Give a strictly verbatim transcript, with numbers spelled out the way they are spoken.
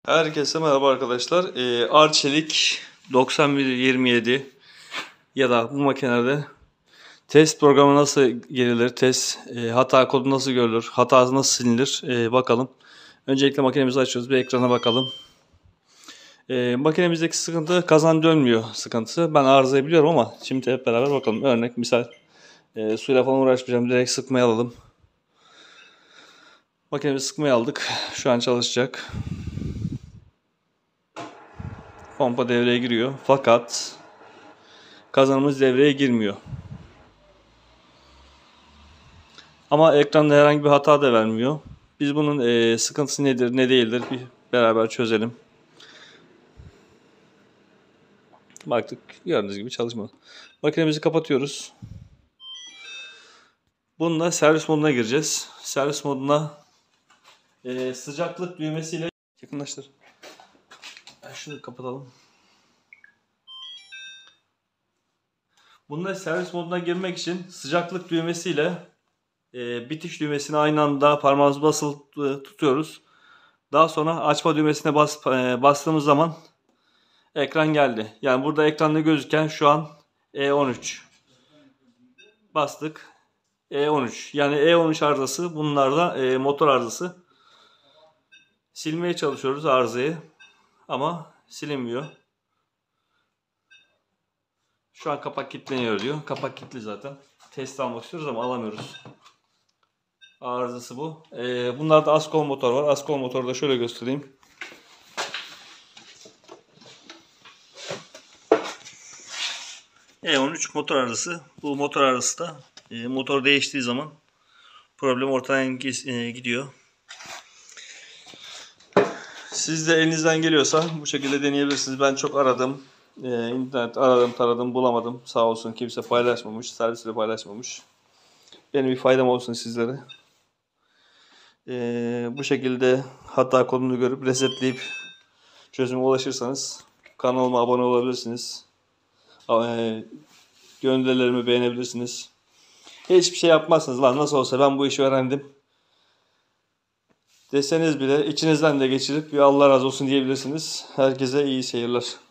Herkese merhaba arkadaşlar. Ee, Arçelik doksan bir yirmi yedi ya da bu makinelerde test programı nasıl girilir, test e, hata kodu nasıl görülür, hatası nasıl silinir e, bakalım. Öncelikle makinemizi açıyoruz, bir ekrana bakalım. E, makinemizdeki sıkıntı kazan dönmüyor sıkıntısı. Ben arızayı biliyorum ama şimdi hep beraber bakalım. Örnek misal e, suyla falan uğraşmayacağım, direkt sıkmaya alalım. Makinemizi sıkmaya aldık. Şu an çalışacak. Pompa devreye giriyor. Fakat kazanımız devreye girmiyor. Ama ekranda herhangi bir hata da vermiyor. Biz bunun e, sıkıntısı nedir, ne değildir bir beraber çözelim. Baktık, gördüğünüz gibi çalışmadı. Makinemizi kapatıyoruz. Bununla servis moduna gireceğiz. Servis moduna e, sıcaklık düğmesiyle yakınlaştır. Şunu kapatalım. Bununla servis moduna girmek için sıcaklık düğmesiyle e, bitiş düğmesini aynı anda parmağımızı basılı tutuyoruz. Daha sonra açma düğmesine bas, e, bastığımız zaman ekran geldi. Yani burada ekranda gözüken şu an E on üç. Bastık. E on üç. Yani E on üç arızası. Bunlar da e, motor arızası. Silmeye çalışıyoruz arızayı. Ama silinmiyor. Şu an kapak kilitleniyor diyor. Kapak kilitli zaten. Test almak istiyoruz ama alamıyoruz. Arızası bu. E, bunlarda Askol motor var. Askol motoru da şöyle göstereyim. E on üç motor arızası. Bu motor arızası da e, motor değiştiği zaman problem ortadan e, gidiyor. Siz de elinizden geliyorsa bu şekilde deneyebilirsiniz. Ben çok aradım. E, internet aradım taradım bulamadım. Sağ olsun kimse paylaşmamış. Servisle paylaşmamış. Benim bir faydam olsun sizlere. E, bu şekilde hata kodunu görüp resetleyip çözüme ulaşırsanız kanalıma abone olabilirsiniz. E, gönderilerimi beğenebilirsiniz. Hiçbir şey yapmazsınız lan, nasıl olsa ben bu işi öğrendim deseniz bile içinizden de geçirip bir Allah razı olsun diyebilirsiniz. Herkese iyi seyirler.